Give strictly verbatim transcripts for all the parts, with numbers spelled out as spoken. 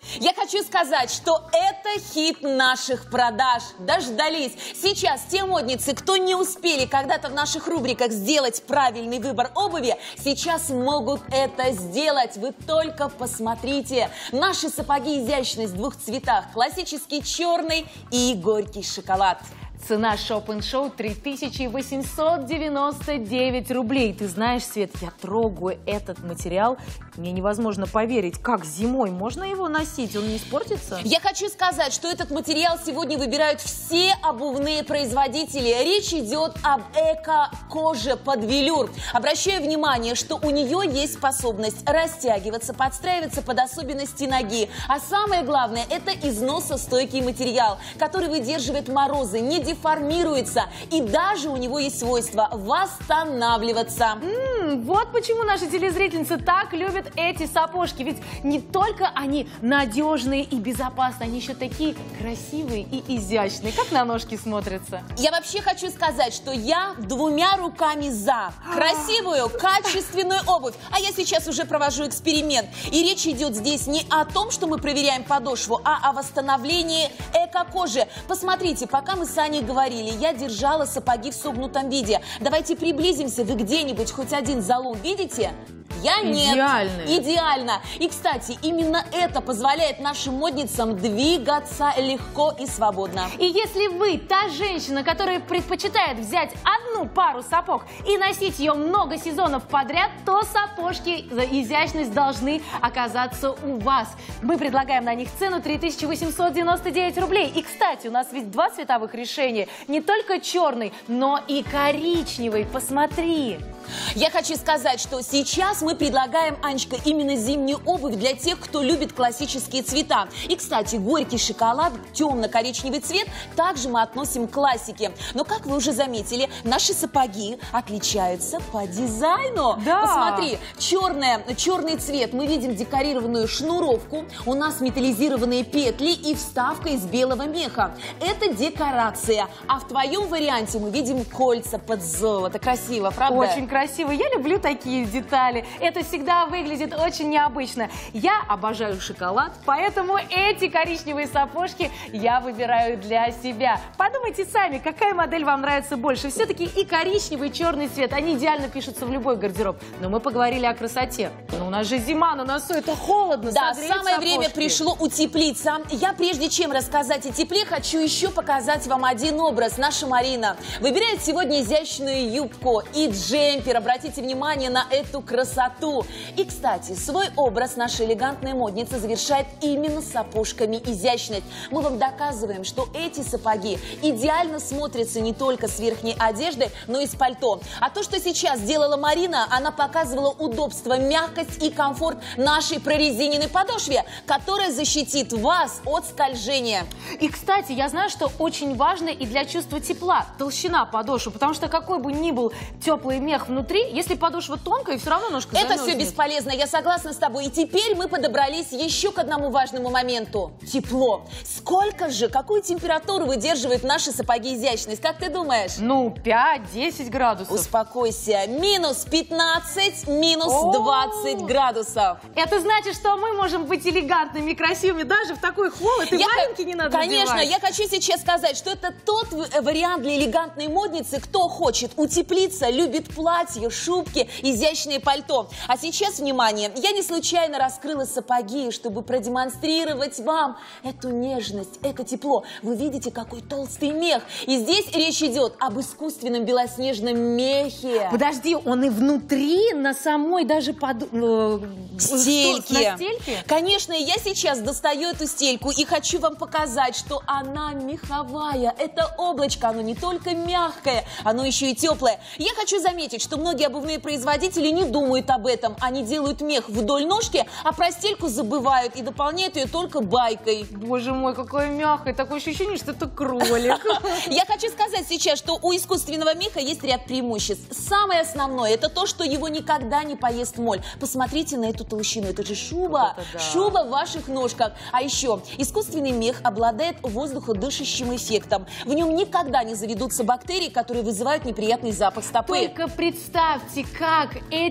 Я хочу сказать, что это хит наших продаж. Дождались. Сейчас те модницы, кто не успели когда-то в наших рубриках сделать правильный выбор обуви, сейчас могут это сделать. Вы только посмотрите. Наши сапоги изящность в двух цветах. Классический черный и горький шоколад. Цена шоп-н-шоу три тысячи восемьсот девяносто девять рублей. Ты знаешь, Свет, я трогаю этот материал. Мне невозможно поверить, как зимой можно его носить, он не испортится? Я хочу сказать, что этот материал сегодня выбирают все обувные производители. Речь идет об эко-коже под велюр. Обращаю внимание, что у нее есть способность растягиваться, подстраиваться под особенности ноги. А самое главное, это износостойкий материал, который выдерживает морозы, не деформируется, и даже у него есть свойство восстанавливаться. М-м, вот почему наши телезрительницы так любят эти сапожки. Ведь не только они надежные и безопасные, они еще такие красивые и изящные. Как на ножки смотрятся. Я вообще хочу сказать, что я двумя руками за красивую, качественную обувь. А я сейчас уже провожу эксперимент. И речь идет здесь не о том, что мы проверяем подошву, а о восстановлении эко-кожи. Посмотрите, пока мы с Аней говорили, я держала сапоги в согнутом виде. Давайте приблизимся. Вы где-нибудь хоть один залом видите? Я нет. Идеально. Идеально. И, кстати, именно это позволяет нашим модницам двигаться легко и свободно. И если вы та женщина, которая предпочитает взять одну пару сапог и носить ее много сезонов подряд, то сапожки за изящность должны оказаться у вас. Мы предлагаем на них цену три тысячи восемьсот девяносто девять рублей. И, кстати, у нас ведь два цветовых решения. Не только черный, но и коричневый. Посмотри. Я хочу сказать, что сейчас мы предлагаем, Анечка, именно зимнюю обувь для тех, кто любит классические цвета. И, кстати, горький шоколад, темно-коричневый цвет также мы относим к классике. Но, как вы уже заметили, наши сапоги отличаются по дизайну. Да. Посмотри, черное, черный цвет, мы видим декорированную шнуровку, у нас металлизированные петли и вставка из белого меха. Это декорация. А в твоем варианте мы видим кольца под золото. Красиво, правда? Очень красиво. Красиво. Я люблю такие детали. Это всегда выглядит очень необычно. Я обожаю шоколад, поэтому эти коричневые сапожки я выбираю для себя. Подумайте сами, какая модель вам нравится больше. Все-таки и коричневый, и черный цвет, они идеально пишутся в любой гардероб. Но мы поговорили о красоте. Но у нас же зима, на носу, это холодно. Да, самое время пришло утеплиться. Я, прежде чем рассказать о тепле, хочу еще показать вам один образ. Наша Марина выбирает сегодня изящную юбку и джемпер. Обратите внимание на эту красоту. И, кстати, свой образ наша элегантная модница завершает именно сапожками изящность. Мы вам доказываем, что эти сапоги идеально смотрятся не только с верхней одеждой, но и с пальто. А то, что сейчас сделала Марина, она показывала удобство, мягкость и комфорт нашей прорезиненной подошве, которая защитит вас от скольжения. И, кстати, я знаю, что очень важно и для чувства тепла толщина подошвы, потому что какой бы ни был теплый мех внутри, если подошва тонкая, все равно ножка Это замерзнет. все бесполезно, я согласна с тобой. И теперь мы подобрались еще к одному важному моменту. Тепло. Сколько же, какую температуру выдерживают наши сапоги изящность? Как ты думаешь? Ну, пять-десять градусов. Успокойся. Минус пятнадцать, минус двадцать градусов. Это значит, что мы можем быть элегантными, красивыми даже в такой холод, и я валенки не надо Конечно, надевать. я хочу сейчас сказать, что это тот вариант для элегантной модницы, кто хочет утеплиться, любит платье, шубки, изящные пальто. А сейчас, внимание, я не случайно раскрыла сапоги, чтобы продемонстрировать вам эту нежность, это тепло. Вы видите, какой толстый мех. И здесь речь идет об искусственном белоснежном мехе. Подожди, он и внутри, на самой даже под... э, стельке. На стельке? Конечно, я сейчас достаю эту стельку и хочу вам показать, что она меховая. Это облачко, оно не только мягкое, оно еще и теплое. Я хочу заметить, что многие обувные производители не думают об этом. Они делают мех вдоль ножки, а про стельку забывают и дополняют ее только байкой. Боже мой, какое мягкое. Такое ощущение, что это кролик. Я хочу сказать сейчас, что у искусственного меха есть ряд преимуществ. Самое основное, это то, что его никогда не поест моль. Посмотрите на эту толщину. Это же шуба. Это да. Шуба в ваших ножках. А еще, искусственный мех обладает воздуходышащим эффектом. В нем никогда не заведутся бактерии, которые вызывают неприятный запах стопы. Только представьте, как эти сапожки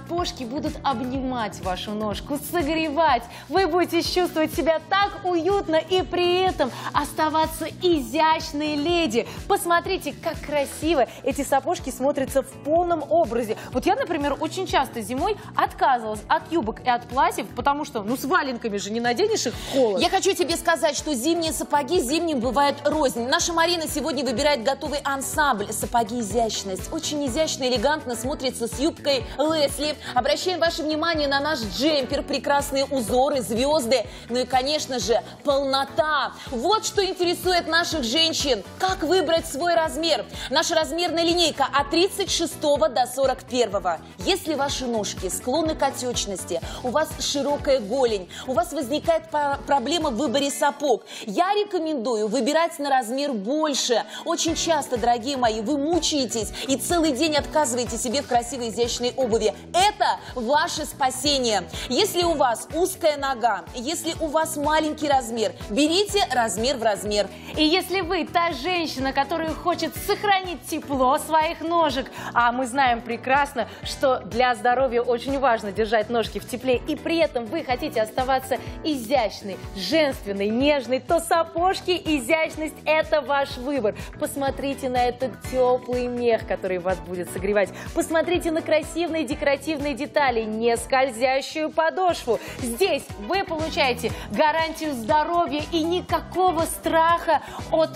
сапожки будут обнимать вашу ножку, согревать. Вы будете чувствовать себя так уютно и при этом оставаться изящной леди. Посмотрите, как красиво эти сапожки смотрятся в полном образе. Вот я, например, очень часто зимой отказывалась от юбок и от платьев, потому что, ну, с валенками же не наденешь их в холод. Я хочу тебе сказать, что зимние сапоги зимним бывают рознь. Наша Марина сегодня выбирает готовый ансамбль. Сапоги изящность. Очень изящно, элегантно смотрится с юбкой Лесли. Обращаем ваше внимание на наш джемпер. Прекрасные узоры, звезды. Ну и, конечно же, полнота. Вот что интересует наших женщин. Как выбрать свой размер? Наша размерная линейка от тридцать шестого до сорок первого. Если ваши ножки склонны к отечности, у вас широкая голень, у вас возникает проблема в выборе сапог, я рекомендую выбирать на размер больше. Очень часто, дорогие мои, вы мучаетесь и целый день отказываете себе в красивой изящной обуви. Это ваше спасение. Если у вас узкая нога, если у вас маленький размер, берите размер в размер. И если вы та женщина, которая хочет сохранить тепло своих ножек, а мы знаем прекрасно, что для здоровья очень важно держать ножки в тепле, и при этом вы хотите оставаться изящной, женственной, нежной, то сапожки изящность – это ваш выбор. Посмотрите на этот теплый мех, который вас будет согревать. Посмотрите на красивые декоративные детали, не скользящую подошву. Здесь вы получаете гарантию здоровья и никакого страха от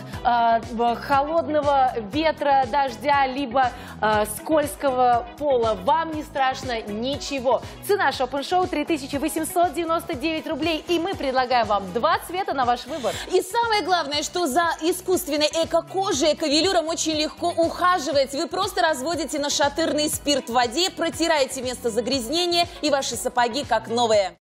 э, холодного ветра, дождя, либо э, скользкого пола. Вам не страшно ничего. Цена шоп-н-шоу три тысячи восемьсот девяносто девять рублей. И мы предлагаем вам два цвета на ваш выбор. И самое главное, что за искусственной эко-кожей, эко-велюром очень легко ухаживать. Вы просто разводите нашатырный спирт в воде, протираете место загрязнения, и ваши сапоги как новые.